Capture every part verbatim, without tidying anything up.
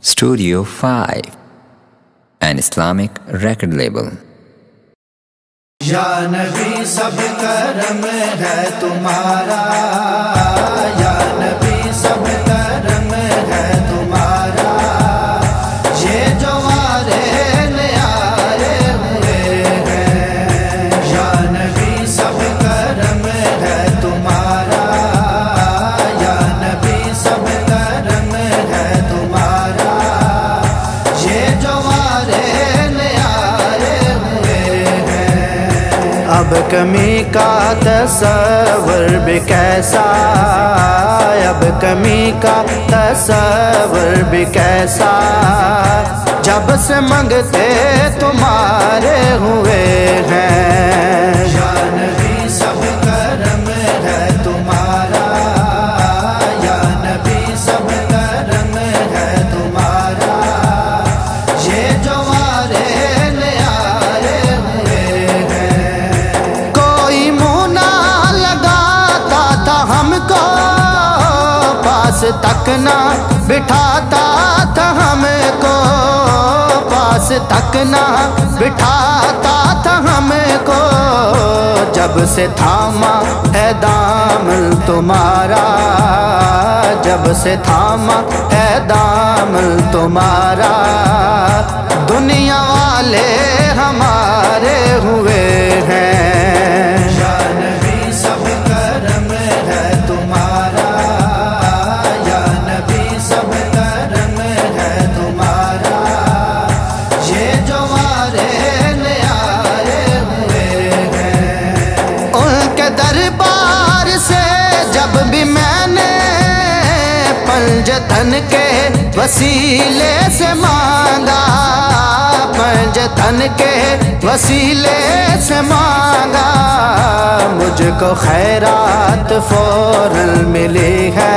Studio five, an Islamic record label. या नबी सब करम है तुम्हारा, या नबी सब करम है तुम्हारा, ये जो वारे न्यारे हुए हैं। या नबी सब करम है तुम्हारा, या नबी सब करम है तुम्हारा, ये जो वारे न्यारे हुए हैं। अब कमी का तसव्वुर भी कैसा, अब कमी का तसव्वुर भी कैसा, जब से मंगते तुम्हारे हुए हैं। या नबी सब करम है तुम्हारा, या नबी सब करम है तुम्हारा, ये जो वारे न्यारे हुए हैं। कोई मुँह ना लगाता था हमको, पास तक ना बिठाता था हमको, पास तक ना बिठाता था हमको, जब से थामा है दामन तुम्हारा, जब से थामा है दामन तुम्हारा, दुनिया वाले हमारे हुए हैं। या नबी सब करम है तुम्हारा, या नबी सब करम है तुम्हारा, ये जो वारे न्यारे हुए हैं। उनके दरबार से जब भी मैंने पंजतन के वसीले से मांगा, पंजतन के वसीले से मांगा, मुझको खैरात फौरन मिली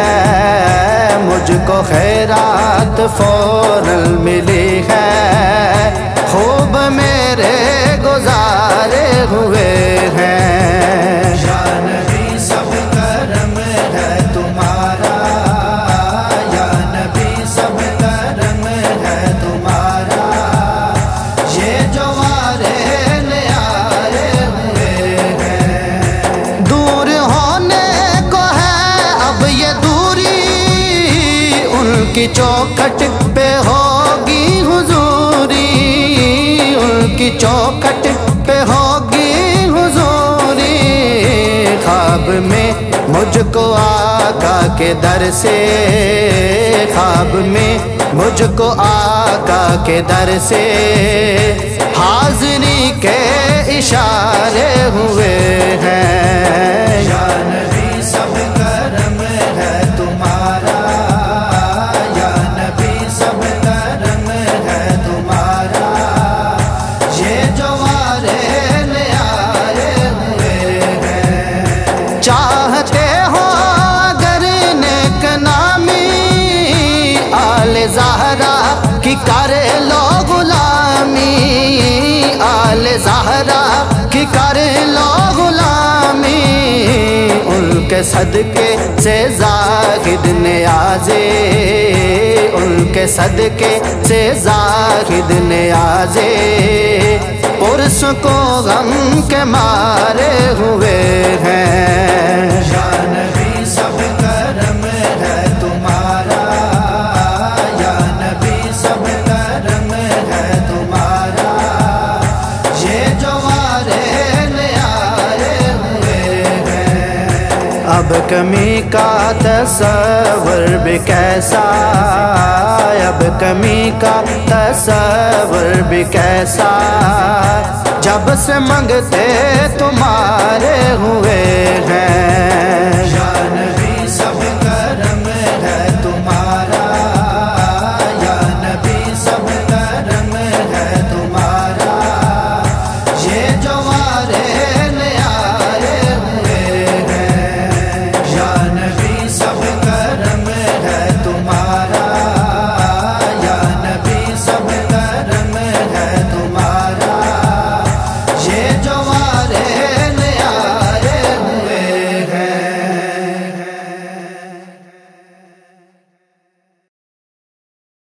है, मुझको खैरात फौरन मिली है, खूब मेरे गुजारे हुए हैं। या नबी सब करम है तुम्हारा, या नबी सब करम है तुम्हारा, ये जो वारे न्यारे हुए हैं। दूर होने को है अब ये दूरी, उनकी चौखट पे होगी हुजूरी, उनकी चौखट पे होगी हुजूरी। ख्वाब में मुझको आका के दर से, ख्वाब में मुझको आका के दर से, हाज़िरी के इशारे हुए हैं। या नबी सब करम है तुम्हारा, या नबी सब करम है तुम्हारा, ये जो वारे न्यारे हुए हैं। चाहते हो अगर नेक नामी, आले ज़हरा की करे लो गुलामी, आले ज़हरा की करे लो गुलामी, उनके सदके से ज़ाहिद नियाज़े, उनके सदके से ज़ाहिद नियाज़े, पुरस को गम के मारे हुए हैं। या नबी सब करम है तुम्हारा, या नबी सब करम है तुम्हारा, ये जो वारे न्यारे हुए हैं। अब कमी का तसव्वुर भी कैसा, अब कमी का तसव्वुर भी कैसा, जब से मंगते तुम्हारे हुए हैं।